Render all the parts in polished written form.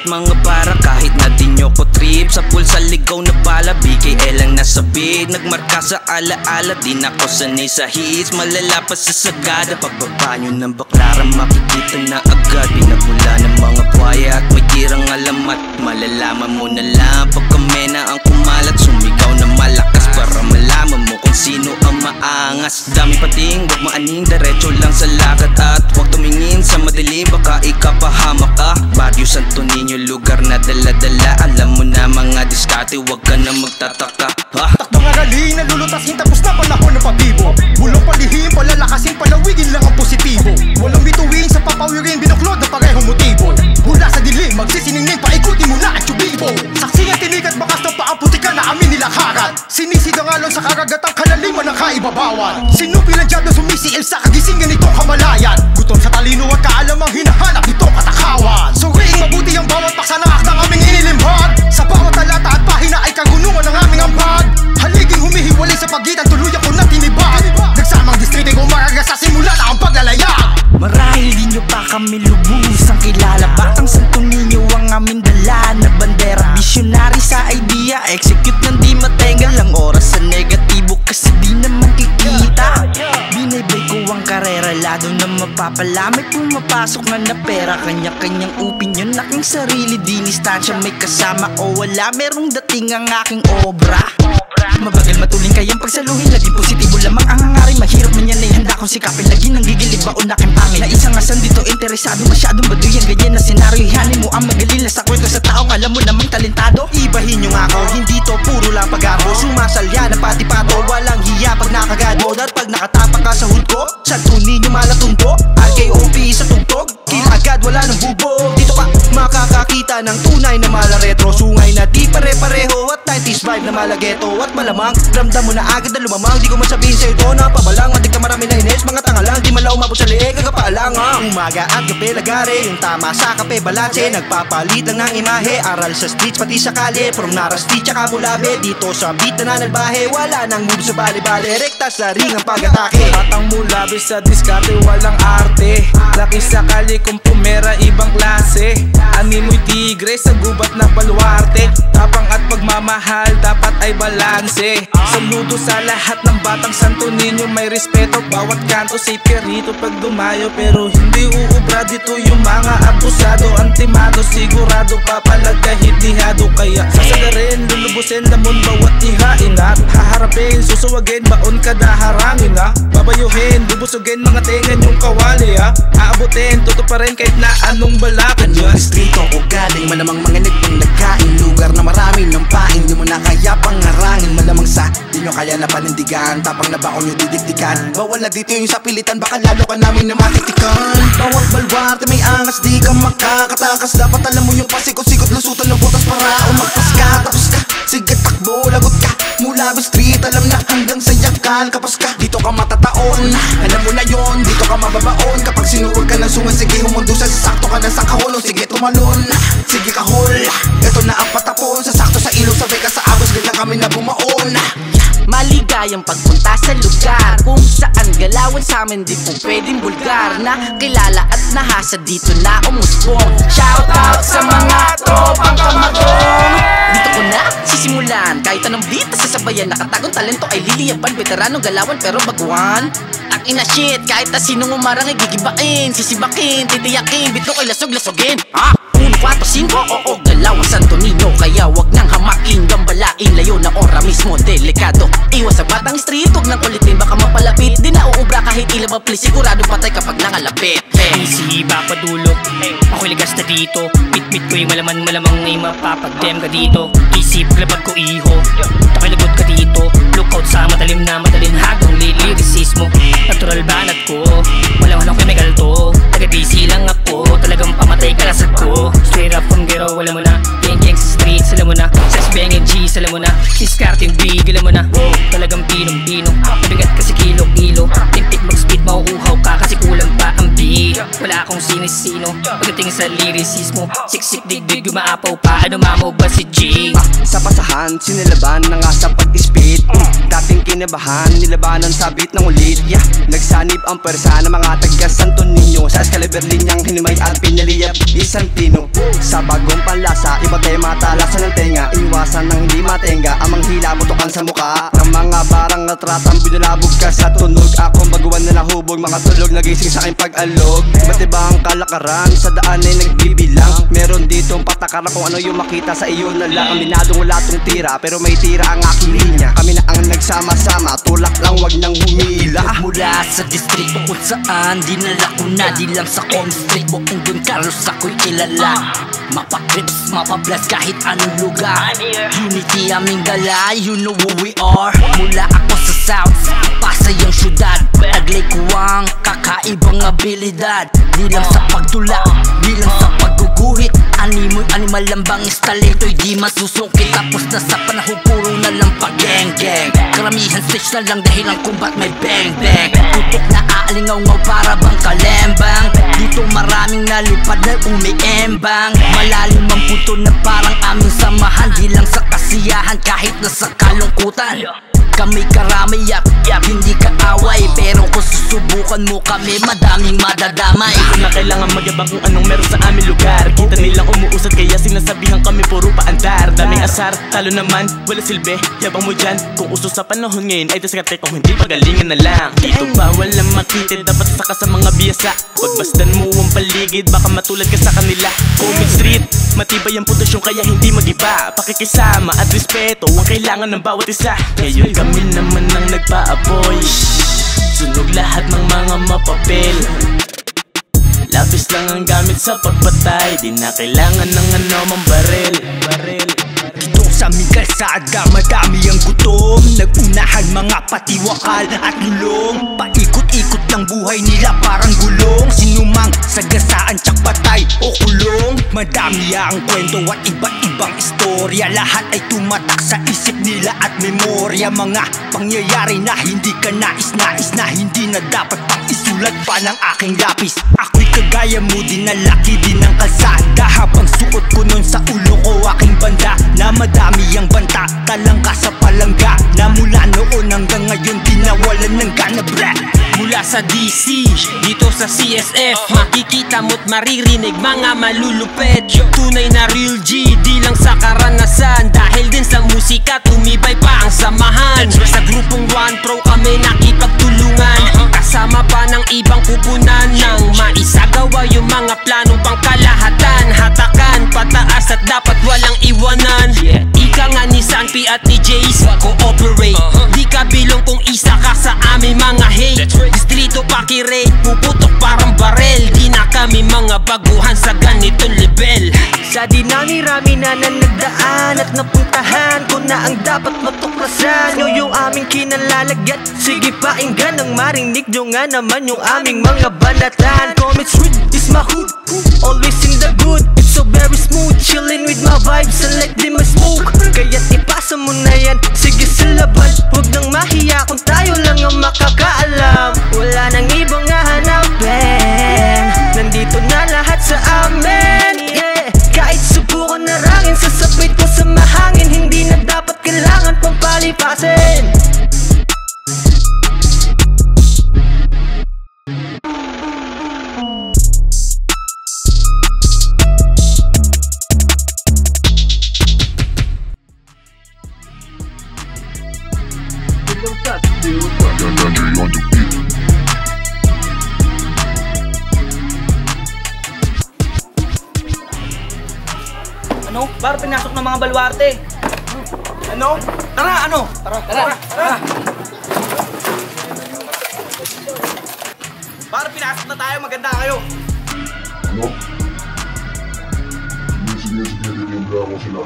mga para kahit na di nyo ko trip. Sa pulsa ligaw na bala, BKL lang nasabit. Nagmarka sa alaala, di na ko sanay sa hits. Malala pa sa sagada, pagbaba nyo ng baklara makikita na agad. Pinagmula ng mga buhaya at may tirang alamat. Malalaman mo na lang pag kami na ang kumalat. Sumigaw na malakas para malaman mo kung sino ang maangas. Dami pating, wag maaning, diretso lang sa lakad. At wag tumingin sa madilim, baka ikapahamak ka. Barrio Santo Niño, lugar na dala-dala. Alam mo na mga diskarte, wag ka na magtataka. Takbong aralin, nalulutasin tapos na panahon ng pag-ibo. Bulong palihim, palalakasin, palawigin lang ang positibo. Walang bituin sa papawirin, binuklod na parehong motibo. Mula sa dilim, magsisiningning, paikutin mo na at yubibo. Saksi at tinig at bakas ng paaputi ka na amin nilang harat. Sinisidang sa karagatang kalaliman ng kaibabawan. Sinupi ng dyablo sumisiil sa kagisingan nitong kamalayan. Gutom sa talino at kaalamang hinahanap nitong katakawan. Suriing mabuti ang bawat paksa ng aktang aming inilimbag. Sa bawat talata at pahina ay kagunungan ng aming ambag. Haliging humihiwalay sa pagitan, tuluyan ko na tinibag. Nagsamang distrito kung maraga sa simula na ang paglalayag. Marahil di nyo pa kami lubusang kilala. Batang Santo Niño ang aming dala na bandera. Visionary sa idea, execute ng di matengal. Ang oras sa negatibo kasi di naman kikita. Binaybay ko ang karera, lalo na mapapala. May pumapasok na pera, kanya-kanyang opinion. Aking sarili di nistansya, may kasama o wala. Merong dating ang aking obra. Mabagal matuling kayang pagsaluhin, laging positibo lamang ang hangarin. Mahirap man yan ay handa kong sikapin, lagi nang gigilid baon aking pangin. Na isang asan dito interesado, masyadong baduy ang ganyan na senaryo. Ihanin mo ang magalila sa kwento sa taong alam mo namang talentado. Ibahin nyo nga ako, hindi to puro lang pag-abo. Sumasalya na pati pato, walang hiya pag nakagado. At pag nakatapak ka sa hood ko, Santo Niño malatundo. RKOP sa tugtog, kill agad wala nang bubog. Dito ka makakakita ng tunay na malaretro. Sungay na di pare-pareho at 90s vibe na malageto. At malamang, ramdam mo na agad na lumamang. Di ko man sabihin sa'yo ito na pabalang. Matik na marami na ines, mga tanga lang. Di man lang umabot sa leeg, kagapalang umaga at gabi lagare, yung tama sa kape balanse. Nagpapalit lang ng imahe, aral sa streets pati sa kalye. From Narasti tsaka Mulabe, dito sa beat na nanalbahe. Wala nang move sa bali-bali, rekta sa ring ang pag-atake. Batang Mulabe sa diskarte, walang arte. Laki sa kalye kung pumera, ibang klase. Animoy tigre sa gubat na baluarte. Tapang at pagmamahal, dapat ay balanse. Saludo sa lahat ng batang Santo Niño, may respeto. Bawat kanto safe ka rito pag dumayo. Pero hindi uubra dito yung mga abusado. Antimado, sigurado papalag kahit dihado. Kaya sasagarin, lulubusin lamon bawat ihain. At haharapin, susuwagin, baon kada harangin. Babayuhin, bubusugin mga tengan yung kawali. Aabutin, tutuparin kahit na anong balakan. Anong distrito ko galing, malamang mga nagpang nagkain. Lugar na marami ng pain, di mo na kaya pangarangin. Malamang sa di nyo kaya na panindigan, tapang na bako nyo didikdikan. Bawal na dito yung sa pilitan, baka lalo ka namin na matitikan. Bawat balwarte may angas, di ka makakatakas. Dapat alam mo yung pasikot-sikot, lusutan ng butas para umagpas ka. Tapos ka, sige takbo, lagot ka. Mula street, alam na hanggang sa yakal. Kapos ka, dito ka matataon. Alam mo na yon, dito ka mababaon. Kapag sinuwag ka ng sungan, sige humundusan. Sakto ka na sa kahulong, sige tumalon. Sige kahol, eto na ang patapon. Sasakto sa ilong, sabay ka sa agos, ganyan kami na bumaon. Maligayang pagpunta sa lugar kung saan galawan sa amin di po pwedeng bulgar. Na kilala at nahasa dito na umusbong. Shout out sa mga tropang kamagong. Dito ko na sisimulan, kahit anong beat na sasabayan. Nakatagong talento ay liliyaban, veteranong galawan pero baguan. Ang ina shit, kahit na sinong umarang ay gigibain. Sisibakin, titiyakin, bito ay lasog-lasogin. 1, 4, 5, oo, galawan Santo Niño. Kaya wag nang hamakin, gambalain. Layo na ora mismo, delikado. Iwas sa batang street, huwag nang kulitin, baka mapalapit. Di na uubra kahit ilang maplis, sigurado patay kapag nangalapit. Easy ba padulo, ako'y ligas na dito. Pit-pit ko'y malamang may mapapag-dem ka dito. Isip, labag ko iho, ako'y lagot ka dito. Lookout sa matalim na matalinhagang liricismo. Natural banat ko, walang chemical to. Taga-DC lang ako, talagang pamatay kalasag ko. Straight up from ghetto, wala mo na. Gang sa streets, alam mo na. Sex, bang and G's, alam mo na. Discarding big, alam mo na. Talagang pinong-pino, mabigat kasi kilo-kilo. Tintik mag-speed, mauuhaw ka kasi kulang pa ang beat. Wala akong sinisino, pagdating sa liricismo. Siksik, dig-dig, gumaapaw pa, ano mamo ba si G? Sa pasahan, sinilaban na nga sa pag-speed. malapit. Dating kinabahan, nilabanan sa beat ng ulit. Nagsanib ang persa ng mga taga Santo Niño. Sa Excalibur linyang hinimay at pinaliyap isang tino. Sa bagong panlasa, iba tayo matalasan ng tenga. Iwasan ng hindi matenga, amang hila butukan sa muka ng mga barang at ratang binulabog ka sa tunog. Akong baguan na nahubog, mga tulog nagising sa aking pag-alog. Iba't iba ang kalakaran, sa daan ay nagbibilang. Meron ditong patakaran kung ano yung makita sa iyo na lang. Aminadong wala tong tira, pero may tira ang aking linya. Kami na ang nagsama-sama, tulak lang wag nang humila. Mula sa distrito kung saan dinala ko na, di lang sa Common Street, buong Don Carlos ako'y kilala. Mapa-crips, mapa-blast kahit anong lugar. Unity aming dala, you know who we are. Mula ako sa South, Pasay ang syudad. Taglay ko ang kakaibang abilidad. Di lang sa pagtula, di lang sa pagguguhit. Animoy animal lang bang istaleto'y di masusungkit. Tapos na sa panahon puro na lang pag-geng-geng. Karamihan stage na lang dahil ang kumbat may bang-bang. Tutok na aalingaw-ngaw para bang kalembang. Dito maraming nalipad na umiembang. Malalim ang puto na parang aming samahan. Di lang sa kasiyahan kahit na sa kalungkutan. Kami karami yak hindi ka away. Pero kung susubukan mo kami, madaming madadamay. Hindi na kailangan magyabang kung anong meron sa aming lugar. Kita nilang umuusad kaya sinasabihan kami puro paandar. Daming asar, talo naman, wala silbi. Yabang mo dyan, kung uso sa panahon ngayon ay diskarte kung hindi pagalingan na lang. Dito bawal lang makitid, dapat saka sa mga biyasa. Pagbasdan mo ang paligid, baka matulad ka sa kanila. Common Street, matibay ang pundasyon kaya hindi magiba. Pakikisama at respeto ang kailangan ng bawat isa. Ngayon kami naman ang nagpaapoy, sunog lahat ng mga mapapel. Lapis lang ang gamit sa pagpatay, di na kailangan ng anumang barel. Dito sa aming kalsada, madami ang gutom. Nagunahan mga patiwakal at lulong. Paikot-ikot ng buhay nila parang gulong. Sinumang sagasaan tsak patay o kulong. Madami ang kwento at iba't ibang istorya. Lahat ay tumatak sa isip nila at memorya. Mga pangyayari na hindi ka nais-nais, na hindi na dapat pang isulat pa ng aking lapis. Ako'y kagaya mo din na laki din ng kalsada. Habang suot ko nun sa ulo ko aking banda, na madami ang banta, talangka sa palangga. Na mula noon hanggang ngayon di nawalan ng gana bra. Mula sa DC, dito sa CSF, makikita mo't maririnig mga malulupet. Tunay na real G, di lang sa karanasan. Dahil din sa musika, tumibay pa ang samahan. Sa grupong 1 Pro kami nakipagtulungan, kasama pa ng ibang kupunan, nang maisagawa yung mga planong pangkalahatan. Hatakan, pataas at dapat walang iwanan. Ika nga ni Sanpi at ni Jayze, cooperate. Di ka bilong kung isa ka sa aming mga hate. Distrito pakirate, puputok parang barel. Di na kami mga baguhan sa ganitong level. Sa dinami-rami na nagdaan at napuntahan ko na ang dapat matuklasan. Yung aming kinalalagyan, sige painggan ang marinig nyo nga naman yung aming mga balatan. Common Street is my hood, always in the good. It's so very smooth, chillin' with my vibes and let them smoke. Kaya't ipasa mo na yan, sige sa laban. Huwag nang mahiya kung tayo lang ang makakaalam. Wala nang ibang hahanapin, nandito na lahat sa amin. Kahit subukan na rangin, sasabit ko sa mahangin. Hindi na dapat kailangan pang palipasin. Ano? Para pinasok ng mga baluarte. Ano? Tara, ano? Tara. Para pinasok na tayo, maganda kayo. Ano? Sige, bigyan ako sila.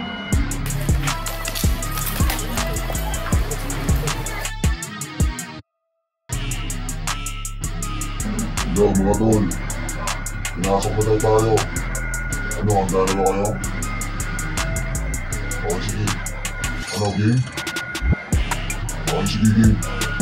Hello mga tol, pinasok mo daw tayo. Ano, ang dalawa kayo? Okay, sige. Ano, game? Okay, sige, game.